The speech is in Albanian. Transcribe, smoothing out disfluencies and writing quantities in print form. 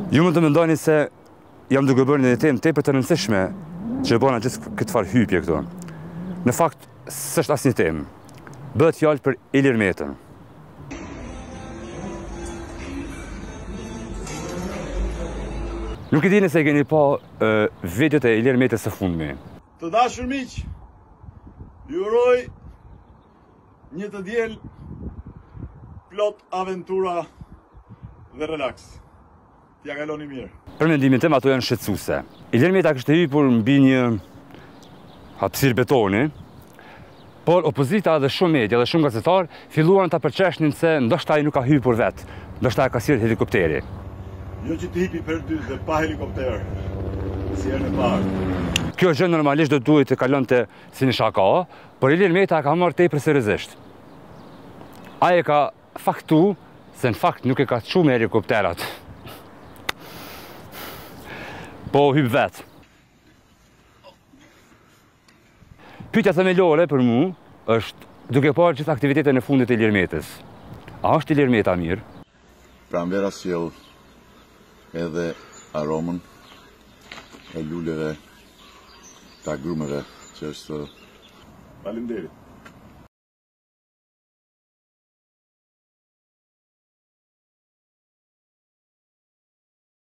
Ju mund të mendoni se jam duke bërë një temë tepër të rëndësishme që e bëna gjithë këtë farë hypje këtu. Në fakt, s'është asnjë temë. Bëhet fjalë për Ilir Metën. Nuk e dini se keni pa videot e Ilir Metës së fundmi. Të dashur miq, ju uroj një të diel plot aventura dhe relaks. T'ja kaloni mirë. Për mendimin tim ato janë shqetësuese. Ilir Meta kishte hyrë mbi një hapësirë betoni, por opozita dhe shumë media dhe shumë gazetar filluan ta përqeshnin se ndoshta ai nuk ka hyrë për vetë, ndoshta ka sjellë helikopteri. Jo që të hipi për dy dhe pa helikopter, si herën e parë. Kjo gjë normalisht do duhet të kalonte si një shaka, por Ilir Meta ka marrë tepër seriozisht. Ai e ka faktu se në fakt nuk e ka çuar me helikopterat. Po hyp vetë. Pyetja themelore për mu është, duke parë gjithë aktivitetin e fundit e Ilir Metës, a është Ilir Meta mirë? Pranvera sjell edhe aromën e luleve të agrumeve që është... Faleminderit.